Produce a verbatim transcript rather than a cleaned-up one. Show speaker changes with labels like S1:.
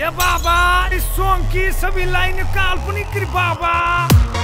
S1: ये बाबा इस सॉन्ग की सभी लाइन काल्पनिक बाबा